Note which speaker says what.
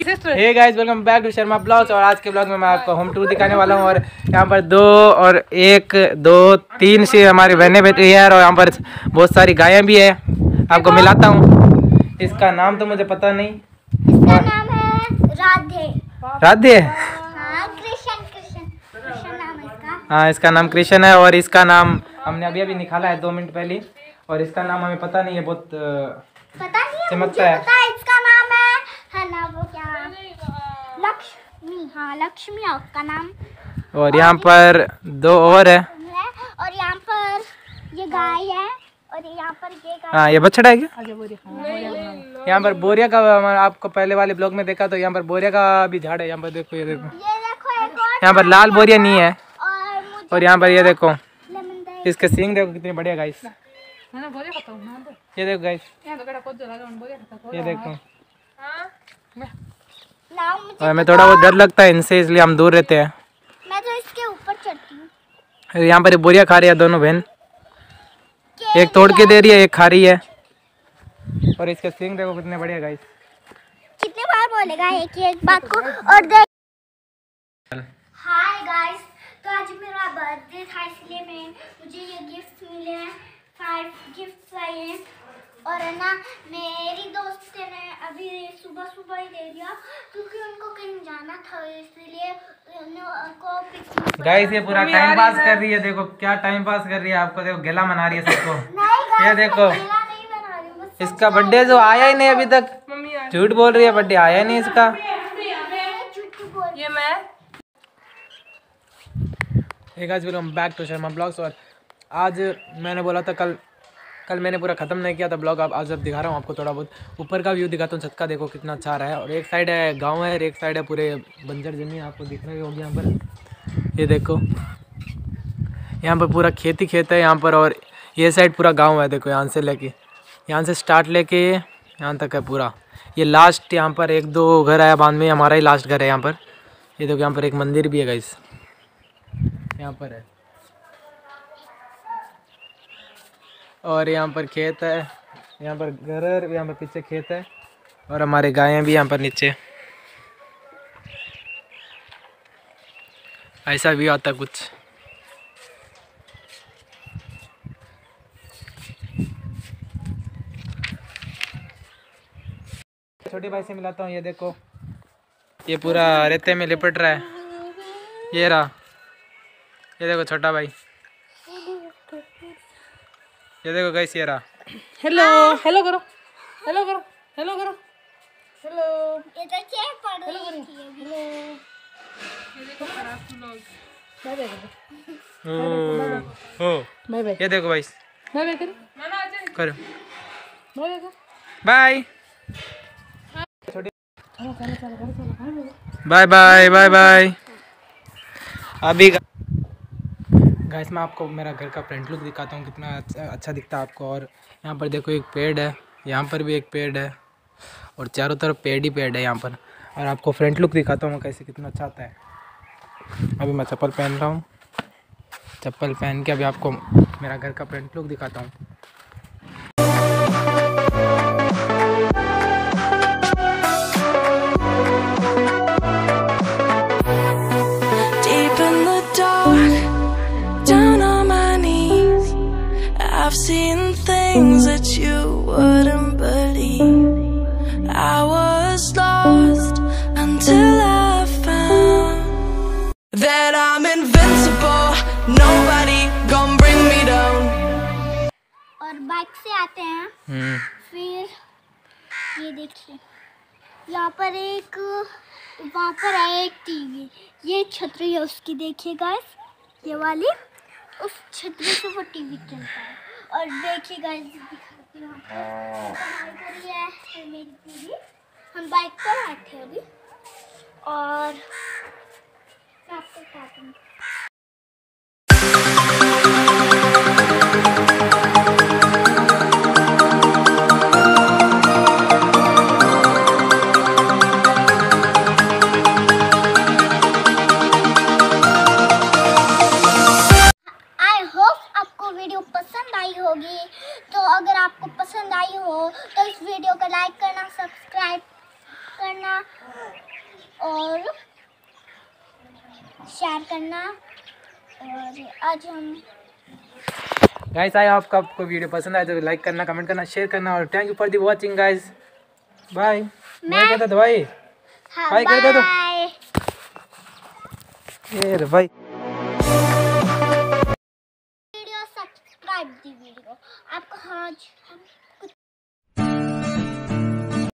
Speaker 1: Hey guys, welcome back to Sharma vlogs. और आज के ब्लॉग में मैं आपको होम टूर दिखाने वाला हूँ। और यहाँ पर 3 से हमारी बहनें बैठी है और यहाँ पर बहुत सारी गायें भी है। आपको मिलाता हूँ। इसका नाम तो मुझे पता नहीं।
Speaker 2: इसका नाम है राधे।
Speaker 1: राधे?
Speaker 2: हाँ, कृष्ण नाम है इसका।
Speaker 1: हाँ, इसका नाम कृष्ण है। और इसका नाम हमने अभी निकाला है 2 मिनट पहले। और इसका नाम हमें पता नहीं है, बहुत
Speaker 2: पता नहीं है,
Speaker 1: चमकता है।
Speaker 2: पता है इसका नाम है ना वो क्या, लक्ष्मी। हाँ, लक्ष्मी है उसका नाम।
Speaker 1: और यहाँ पर 2 और है।
Speaker 2: और यहाँ पर ये गाय है और यहाँ पर ये गाय।
Speaker 1: हाँ, ये बछड़ा है क्या? यहाँ पर बोरिया का आपको पहले वाले ब्लॉग में देखा, तो यहाँ पर बोरिया का भी झाड़ है। यहाँ पर देखो, ये देखो,
Speaker 2: एक और
Speaker 1: यहाँ पर लाल बोरिया नहीं है।
Speaker 2: और
Speaker 1: और यहाँ पर ये देखो,
Speaker 2: लेमन
Speaker 1: इसके सींग देखो कितने बढ़िया गाइस। ये देखो गाइस, ये देखो। और हमें थोड़ा बहुत डर लगता है इनसे, इसलिए हम दूर रहते हैं।
Speaker 2: मैं तो इसके ऊपर चढ़ती हूँ।
Speaker 1: यहाँ पर बोरिया खा रही है दोनों बहन, एक तोड़ के दे रही है, एक खा रही है। और इसके सींग देखो कितने बढ़िया गाइस।
Speaker 2: कितने बार बोलेगा एक बात को। और देख, हाय गाइस, तो आज मेरा बर्थडे था, इसलिए मुझे ये गिफ्ट मिले हैं। 5 गिफ्ट्स आए हैं। और है ना, मेरी दोस्त ने अभी सुबह ही दे दिया, क्योंकि उनको कहीं जाना था, इसलिए उनको
Speaker 1: गाइस ये पूरा टाइम पास कर रही है। देखो क्या टाइम पास कर रही है। आपको देखो गला मना रही है सबको। ये देखो, इसका बर्थडे जो आया ही नहीं अभी तक। झूठ बोल रही है, बर्थडे आया ही नहीं इसका।
Speaker 3: ये मैं
Speaker 1: welcome back to Sharma vlogs. और आज मैंने बोला था कल मैंने पूरा ख़त्म नहीं किया था ब्लॉग। आज दिखा रहा हूँ आपको थोड़ा बहुत ऊपर का व्यू दिखाता हूँ। छत का देखो कितना अच्छा रहा है। और एक साइड है गांव है और एक साइड है पूरे बंजर ज़मीन। आपको दिख रही होगी यहाँ पर, ये देखो, यहाँ पर पूरा खेत है यहाँ पर। और ये साइड पूरा गाँव है। देखो यहाँ से स्टार्ट लेके यहाँ तक है पूरा। ये लास्ट यहाँ पर 1-2 घर आया बाद में, हमारा ही लास्ट घर है यहाँ पर। ये देखो, यहाँ पर एक मंदिर भी है गाइस, यहाँ पर है। और यहाँ पर खेत है, यहाँ पर घर है, यहाँ पर पीछे खेत है। और हमारे गायें भी यहाँ पर नीचे। ऐसा भी आता कुछ। छोटे भाई से मिलाता हूँ। ये देखो, ये पूरा रेते में लिपट रहा है। ये रहा, ये देखो छोटा भाई। ये देखो गाइस, ये रहा।
Speaker 3: हेलो हेलो करो, हेलो करो, हेलो करो, हेलो।
Speaker 2: ये तो क्या पढ़ रही थी अभी।
Speaker 3: बाय बाय
Speaker 1: हो,
Speaker 3: बाय बाय
Speaker 1: ये देखो गाइस,
Speaker 3: बाय बाय करो,
Speaker 1: करो
Speaker 3: बाय बाय करो,
Speaker 1: बाय
Speaker 3: चलो
Speaker 1: बाय बाय बाय बाय। अभी गाइस मैं आपको मेरा घर का फ्रंट लुक दिखाता हूँ, कितना अच्छा दिखता है आपको। और यहाँ पर देखो, एक पेड़ है, यहाँ पर भी एक पेड़ है। और चारों तरफ पेड़ ही पेड़ है यहाँ पर। और आपको फ्रंट लुक दिखाता हूँ कैसे, कितना अच्छा आता है। अभी मैं चप्पल पहन रहा हूँ। चप्पल पहन के अभी आपको मेरा घर का फ्रंट लुक दिखाता हूँ।
Speaker 4: I've seen things that you wouldn't believe. I was lost until I found that I'm invincible. Nobody gonna bring me down.
Speaker 2: और बाइक से आते हैं। फिर ये देखिए, यहाँ पर वहाँ पर है एक टीवी। ये छतरी है उसकी, देखिए गाइस, ये वाली। उस छतरी से वो टीवी चलता है। और देखिए गाइस, दिखाती हूँ आपको। ये है मेरी टीवी। हम बाइक पर आए थे अभी। और मैं आपको दिखाती हूँ। तो अगर आपको पसंद आई हो तो इस वीडियो को लाइक करना, सब्सक्राइब करना और शेयर करना। और आज हम
Speaker 1: गाइस आई होप आपको वीडियो पसंद आए तो लाइक करना, कमेंट करना, शेयर करना और thank you for the watching guys. Bye. मैं कहता था भाई
Speaker 2: हाँ,
Speaker 1: बाय कर दो तो।
Speaker 2: बाय।
Speaker 1: ये रे भाई
Speaker 2: वीडियो सब्सक्राइब दी वीडियो आपको आज हम